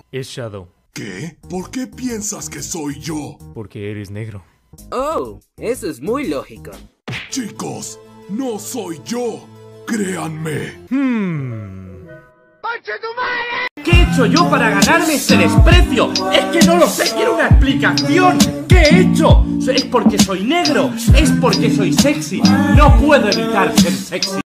Es Shadow. ¿Qué? ¿Por qué piensas que soy yo? Porque eres negro. Oh, eso es muy lógico. Chicos, no soy yo. Créanme. ¿Qué he hecho yo para ganarme ese desprecio? Es que no lo sé, quiero una explicación. ¿Qué he hecho? ¿Es porque soy negro? ¿Es porque soy sexy? No puedo evitar ser sexy.